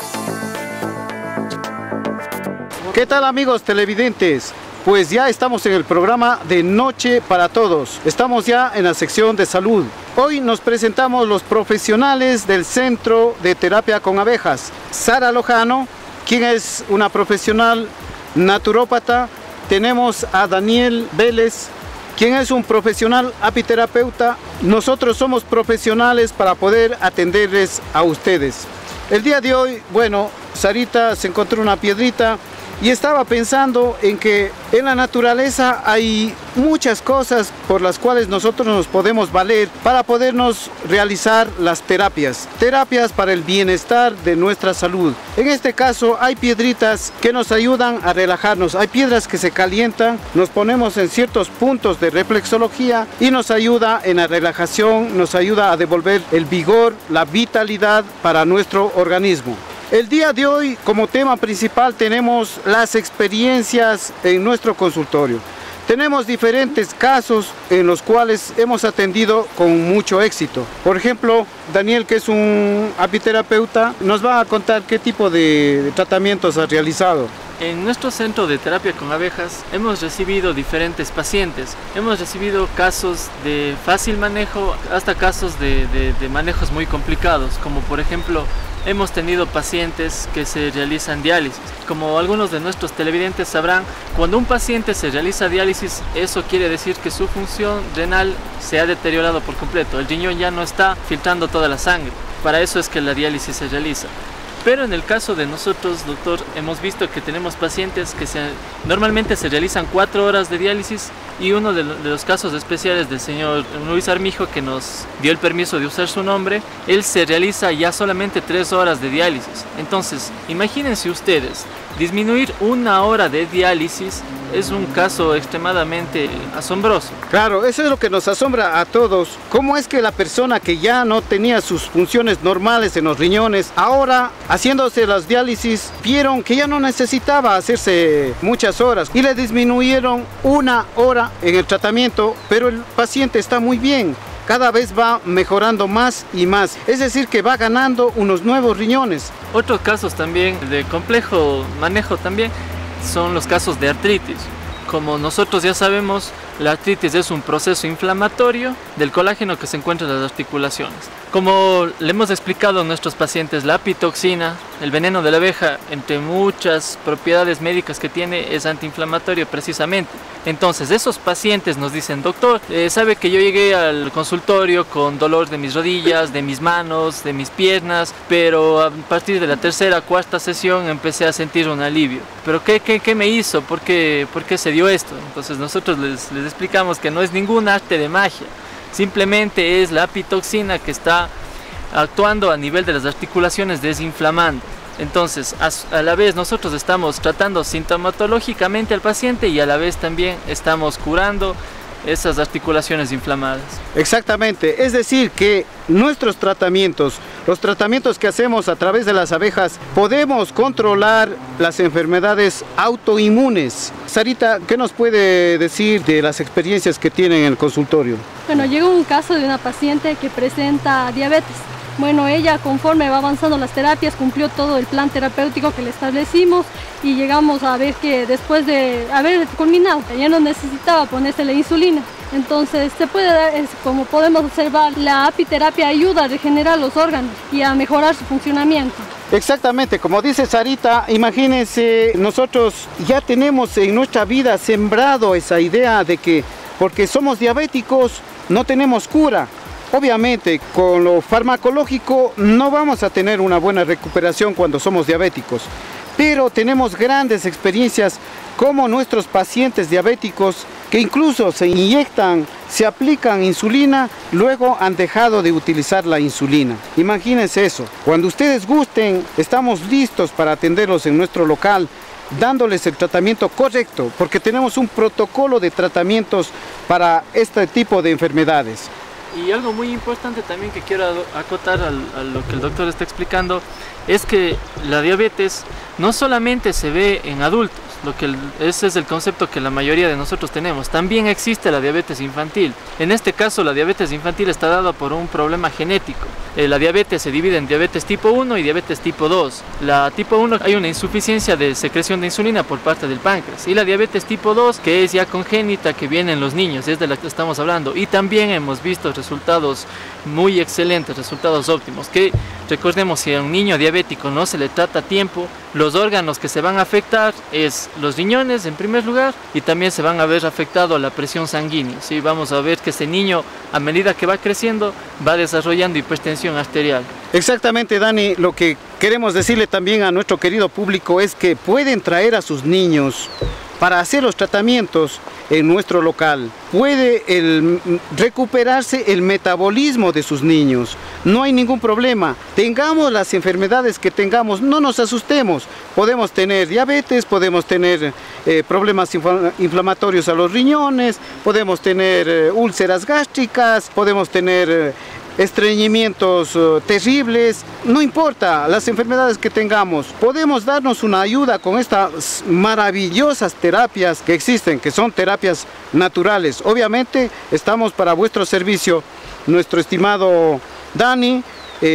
¿Qué tal, amigos televidentes? Pues ya estamos en el programa de Noche para Todos. Estamos ya en la sección de salud. Hoy nos presentamos los profesionales del Centro de Terapia con Abejas. Sara Lojano, quien es una profesional naturópata. Tenemos a Daniel Vélez, quien es un profesional apiterapeuta. Nosotros somos profesionales para poder atenderles a ustedes. El día de hoy, bueno, Sarita se encontró una piedrita y estaba pensando en que en la naturaleza hay muchas cosas por las cuales nosotros nos podemos valer para podernos realizar las terapias para el bienestar de nuestra salud. En este caso hay piedritas que nos ayudan a relajarnos, hay piedras que se calientan, nos ponemos en ciertos puntos de reflexología y nos ayuda en la relajación, nos ayuda a devolver el vigor, la vitalidad para nuestro organismo. El día de hoy, como tema principal, tenemos las experiencias en nuestro consultorio. Tenemos diferentes casos en los cuales hemos atendido con mucho éxito. Por ejemplo, Daniel, que es un apiterapeuta, nos va a contar qué tipo de tratamientos ha realizado. En nuestro centro de terapia con abejas hemos recibido diferentes pacientes. Hemos recibido casos de fácil manejo hasta casos de manejos muy complicados, como por ejemplo hemos tenido pacientes que se realizan diálisis. Como algunos de nuestros televidentes sabrán, cuando un paciente se realiza diálisis, eso quiere decir que su función renal se ha deteriorado por completo. El riñón ya no está filtrando toda la sangre. Para eso es que la diálisis se realiza. Pero en el caso de nosotros, doctor, hemos visto que tenemos pacientes que normalmente se realizan 4 horas de diálisis, y uno de los casos especiales del señor Luis Armijo, que nos dio el permiso de usar su nombre, él se realiza ya solamente 3 horas de diálisis. Entonces, imagínense ustedes, disminuir 1 hora de diálisis es un caso extremadamente asombroso. Claro, eso es lo que nos asombra a todos. ¿Cómo es que la persona que ya no tenía sus funciones normales en los riñones, ahora haciéndose las diálisis, vieron que ya no necesitaba hacerse muchas horas y le disminuyeron 1 hora en el tratamiento, pero el paciente está muy bien? Cada vez va mejorando más y más, es decir que va ganando unos nuevos riñones. Otros casos también de complejo manejo también son los casos de artritis. Como nosotros ya sabemos, la artritis es un proceso inflamatorio del colágeno que se encuentra en las articulaciones. Como le hemos explicado a nuestros pacientes, la apitoxina, el veneno de la abeja, entre muchas propiedades médicas que tiene, es antiinflamatorio precisamente. Entonces esos pacientes nos dicen: doctor, sabe que yo llegué al consultorio con dolor de mis rodillas, de mis manos, de mis piernas, pero a partir de la 3ª, 4ª sesión empecé a sentir un alivio. ¿Pero qué me hizo? ¿Por qué se dio esto? Entonces nosotros les explicamos que no es ningún arte de magia, simplemente es la apitoxina que está actuando a nivel de las articulaciones, desinflamando. Entonces, a la vez nosotros estamos tratando sintomatológicamente al paciente y a la vez también estamos curando esas articulaciones inflamadas. Exactamente, es decir que nuestros tratamientos, los tratamientos que hacemos a través de las abejas, podemos controlar las enfermedades autoinmunes. Sarita, ¿qué nos puede decir de las experiencias que tiene en el consultorio? Bueno, llegó un caso de una paciente que presenta diabetes. Bueno, ella, conforme va avanzando las terapias, cumplió todo el plan terapéutico que le establecimos y llegamos a ver que después de haber culminado, ella no necesitaba ponerse la insulina. Entonces se puede dar, como podemos observar, la apiterapia ayuda a regenerar los órganos y a mejorar su funcionamiento. Exactamente, como dice Sarita, imagínense, nosotros ya tenemos en nuestra vida sembrado esa idea de que porque somos diabéticos no tenemos cura. Obviamente, con lo farmacológico no vamos a tener una buena recuperación cuando somos diabéticos, pero tenemos grandes experiencias como nuestros pacientes diabéticos que incluso se inyectan, se aplican insulina, luego han dejado de utilizar la insulina. Imagínense eso. Cuando ustedes gusten, estamos listos para atenderlos en nuestro local, dándoles el tratamiento correcto, porque tenemos un protocolo de tratamientos para este tipo de enfermedades. Y algo muy importante también que quiero acotar a lo que el doctor está explicando es que la diabetes no solamente se ve en adultos, ese es el concepto que la mayoría de nosotros tenemos. También existe la diabetes infantil. En este caso, la diabetes infantil está dada por un problema genético. La diabetes se divide en diabetes tipo 1 y diabetes tipo 2. La tipo 1 hay una insuficiencia de secreción de insulina por parte del páncreas. Y la diabetes tipo 2, que es ya congénita, que viene en los niños, es de la que estamos hablando. Y también hemos visto resultados muy excelentes, resultados óptimos. Que recordemos, si a un niño diabético no se le trata a tiempo, los órganos que se van a afectar es los riñones en primer lugar, y también se van a ver afectado la presión sanguínea. ¿Sí? Vamos a ver que ese niño, a medida que va creciendo, va desarrollando hipertensión arterial. Exactamente, Dani, lo que queremos decirle también a nuestro querido público es que pueden traer a sus niños para hacer los tratamientos en nuestro local. Puede recuperarse el metabolismo de sus niños. No hay ningún problema. Tengamos las enfermedades que tengamos, no nos asustemos. Podemos tener diabetes, podemos tener problemas inflamatorios a los riñones, podemos tener úlceras gástricas, podemos tener estreñimientos terribles. No importa las enfermedades que tengamos, podemos darnos una ayuda con estas maravillosas terapias que existen, que son terapias naturales. Obviamente estamos para vuestro servicio, nuestro estimado Dani,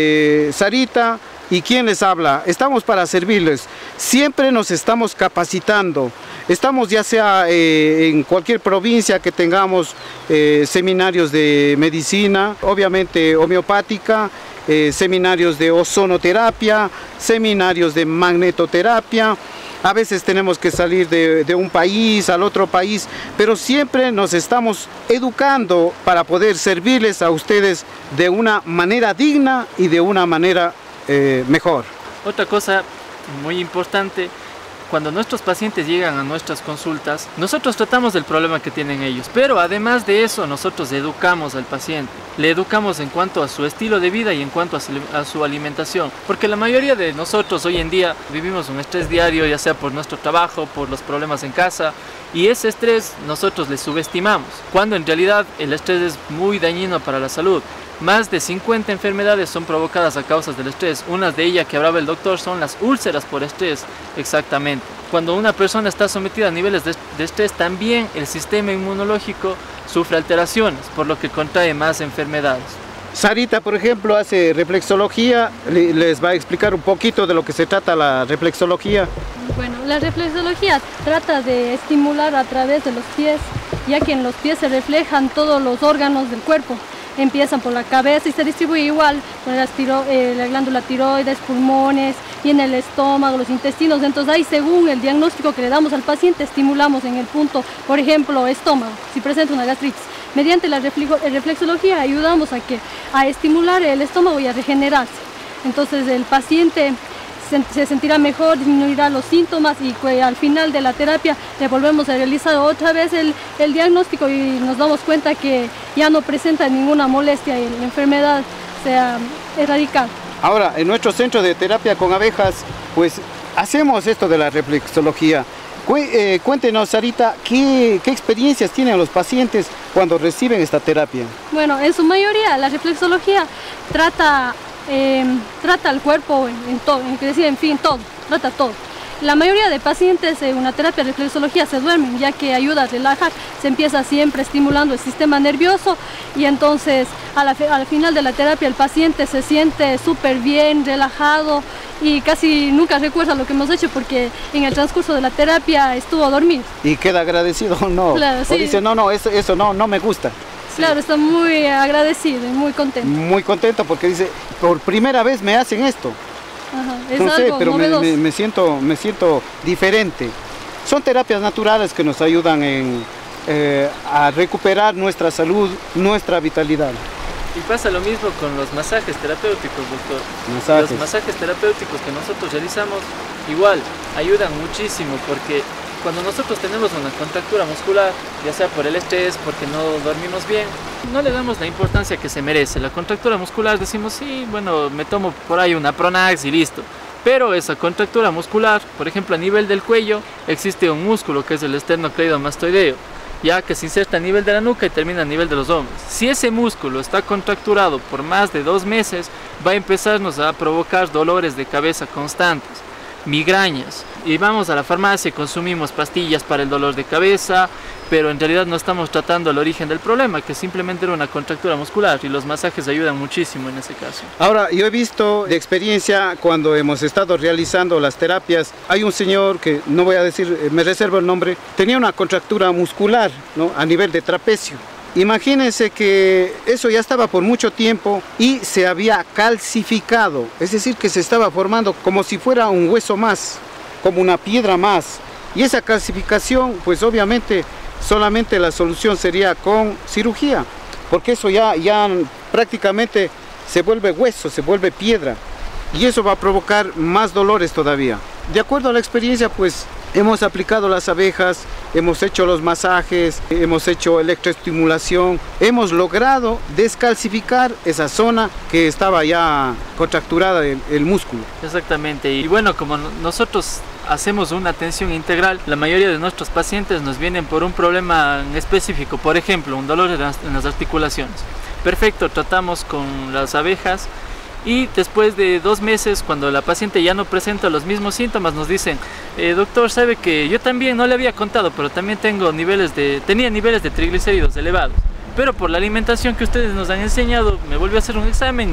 Sarita y quien les habla. Estamos para servirles. Siempre nos estamos capacitando. Estamos ya sea en cualquier provincia que tengamos seminarios de medicina, obviamente homeopática, seminarios de ozonoterapia, seminarios de magnetoterapia. A veces tenemos que salir de un país al otro país, pero siempre nos estamos educando para poder servirles a ustedes de una manera digna y de una manera mejor. Otra cosa muy importante: cuando nuestros pacientes llegan a nuestras consultas, nosotros tratamos del problema que tienen ellos, pero además de eso nosotros educamos al paciente. Le educamos en cuanto a su estilo de vida y en cuanto a su alimentación, porque la mayoría de nosotros hoy en día vivimos un estrés diario, ya sea por nuestro trabajo, por los problemas en casa, y ese estrés nosotros le subestimamos, cuando en realidad el estrés es muy dañino para la salud. Más de 50 enfermedades son provocadas a causa del estrés. Una de ellas que hablaba el doctor son las úlceras por estrés, exactamente. Cuando una persona está sometida a niveles de estrés, también el sistema inmunológico sufre alteraciones, por lo que contrae más enfermedades. Sarita, por ejemplo, hace reflexología. Les va a explicar un poquito de lo que se trata la reflexología. Bueno, la reflexología trata de estimular a través de los pies, ya que en los pies se reflejan todos los órganos del cuerpo. Empiezan por la cabeza y se distribuye igual con la glándula tiroides, pulmones y en el estómago, los intestinos. Entonces ahí, según el diagnóstico que le damos al paciente, estimulamos en el punto, por ejemplo, estómago, si presenta una gastritis. Mediante la reflexología ayudamos a estimular el estómago y a regenerarse. Entonces el paciente se sentirá mejor, disminuirá los síntomas y al final de la terapia le volvemos a realizar otra vez el diagnóstico y nos damos cuenta que ya no presenta ninguna molestia y la enfermedad se ha erradicado. Ahora, en nuestro centro de terapia con abejas, pues hacemos esto de la reflexología. Cuéntenos, Sarita, ¿qué experiencias tienen los pacientes cuando reciben esta terapia? Bueno, en su mayoría la reflexología trata el cuerpo trata todo. La mayoría de pacientes en una terapia de reflexología se duermen, ya que ayuda a relajar. Se empieza siempre estimulando el sistema nervioso y entonces al final de la terapia el paciente se siente súper bien, relajado y casi nunca recuerda lo que hemos hecho porque en el transcurso de la terapia estuvo a dormir. ¿Y queda agradecido o no? Claro, sí. O dice, no, eso no me gusta. Claro, está muy agradecido y muy contento. Muy contento porque dice, por primera vez me hacen esto. Ajá, es No sé, algo pero novedoso. me siento diferente. Son terapias naturales que nos ayudan a recuperar nuestra salud, nuestra vitalidad. Y pasa lo mismo con los masajes terapéuticos, doctor. Masajes. Los masajes terapéuticos que nosotros realizamos igual ayudan muchísimo porque cuando nosotros tenemos una contractura muscular, ya sea por el estrés, porque no dormimos bien, no le damos la importancia que se merece. La contractura muscular decimos, sí, bueno, me tomo por ahí una Pronax y listo. Pero esa contractura muscular, por ejemplo, a nivel del cuello, existe un músculo que es el esternocleidomastoideo. ya que se inserta a nivel de la nuca y termina a nivel de los hombros. Si ese músculo está contracturado por más de 2 meses, va a empezarnos a provocar dolores de cabeza constantes, migrañas, y vamos a la farmacia y consumimos pastillas para el dolor de cabeza, pero en realidad no estamos tratando el origen del problema, que simplemente era una contractura muscular, y los masajes ayudan muchísimo en ese caso. Ahora, yo he visto de experiencia cuando hemos estado realizando las terapias, hay un señor que no voy a decir, me reservo el nombre, tenía una contractura muscular, ¿no?, a nivel de trapecio. Imagínense que eso ya estaba por mucho tiempo y se había calcificado, es decir, que se estaba formando como si fuera un hueso más, como una piedra más. Y esa calcificación, pues obviamente, solamente la solución sería con cirugía, porque eso ya prácticamente se vuelve hueso, se vuelve piedra. Y eso va a provocar más dolores todavía. De acuerdo a la experiencia, pues hemos aplicado las abejas, hemos hecho los masajes, hemos hecho electroestimulación, hemos logrado descalcificar esa zona que estaba ya contracturada el músculo. Exactamente, y bueno, como nosotros hacemos una atención integral, la mayoría de nuestros pacientes nos vienen por un problema en específico, por ejemplo, un dolor en las articulaciones. Perfecto, tratamos con las abejas. Y después de 2 meses, cuando la paciente ya no presenta los mismos síntomas, nos dicen, doctor, sabe que yo también, no le había contado, pero también tenía niveles de triglicéridos elevados. Pero por la alimentación que ustedes nos han enseñado, me volvió a hacer un examen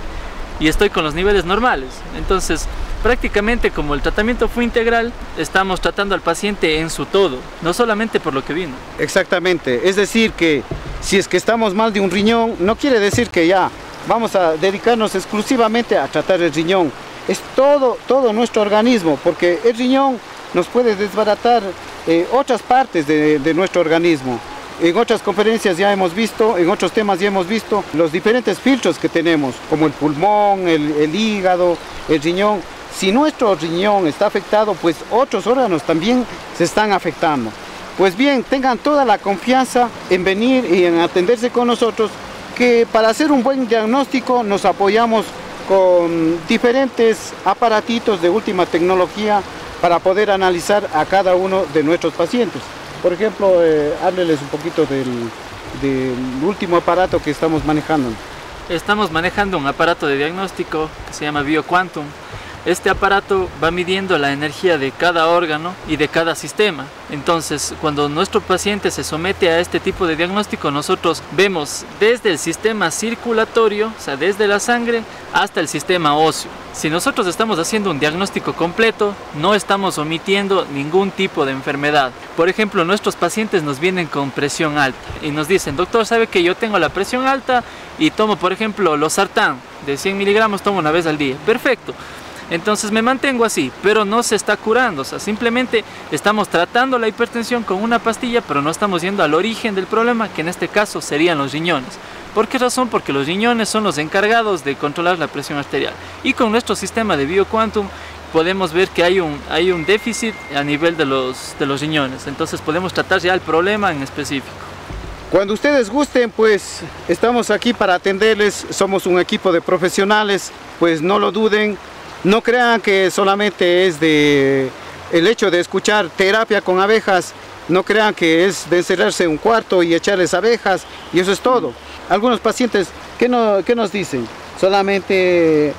y estoy con los niveles normales. Entonces, prácticamente como el tratamiento fue integral, estamos tratando al paciente en su todo, no solamente por lo que vino. Exactamente, es decir que si es que estamos mal de un riñón, no quiere decir que ya vamos a dedicarnos exclusivamente a tratar el riñón. Es todo nuestro organismo, porque el riñón nos puede desbaratar otras partes de nuestro organismo. En otras conferencias ya hemos visto, en otros temas ya hemos visto los diferentes filtros que tenemos, como el pulmón, el hígado, el riñón. Si nuestro riñón está afectado, pues otros órganos también se están afectando. Pues bien, tengan toda la confianza en venir y en atenderse con nosotros, que para hacer un buen diagnóstico nos apoyamos con diferentes aparatitos de última tecnología para poder analizar a cada uno de nuestros pacientes. Por ejemplo, hábleles un poquito del último aparato que estamos manejando. Estamos manejando un aparato de diagnóstico que se llama BioQuantum. Este aparato va midiendo la energía de cada órgano y de cada sistema. Entonces, cuando nuestro paciente se somete a este tipo de diagnóstico, nosotros vemos desde el sistema circulatorio, o sea, desde la sangre, hasta el sistema óseo. Si nosotros estamos haciendo un diagnóstico completo, no estamos omitiendo ningún tipo de enfermedad. Por ejemplo, nuestros pacientes nos vienen con presión alta y nos dicen, doctor, ¿sabe que yo tengo la presión alta y tomo, por ejemplo, losartán de 100 miligramos, tomo una vez al día? Perfecto. Entonces me mantengo así, pero no se está curando, o sea, simplemente estamos tratando la hipertensión con una pastilla, pero no estamos yendo al origen del problema, que en este caso serían los riñones. ¿Por qué razón? Porque los riñones son los encargados de controlar la presión arterial. Y con nuestro sistema de BioQuantum podemos ver que hay un déficit a nivel de los riñones, entonces podemos tratar ya el problema en específico. Cuando ustedes gusten, pues estamos aquí para atenderles, somos un equipo de profesionales, pues no lo duden. No crean que solamente es el hecho de escuchar terapia con abejas, no crean que es de encerrarse en un cuarto y echarles abejas y eso es todo. Algunos pacientes, ¿qué nos dicen? Solamente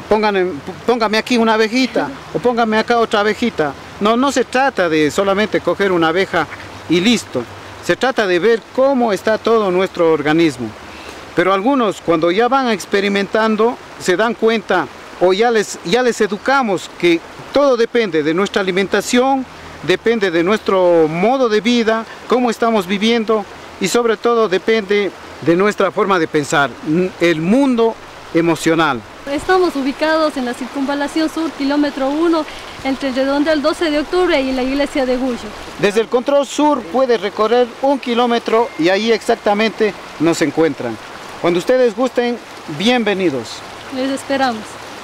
póngame aquí una abejita o póngame acá otra abejita. No se trata de solamente coger una abeja y listo. Se trata de ver cómo está todo nuestro organismo. Pero algunos, cuando ya van experimentando, se dan cuenta, o ya les educamos que todo depende de nuestra alimentación, depende de nuestro modo de vida, cómo estamos viviendo y sobre todo depende de nuestra forma de pensar, el mundo emocional. Estamos ubicados en la Circunvalación Sur, kilómetro 1, entre el Redondel 12 de octubre y la iglesia de Gullo. Desde el control sur puede recorrer 1 kilómetro y ahí exactamente nos encuentran. Cuando ustedes gusten, bienvenidos. Les esperamos.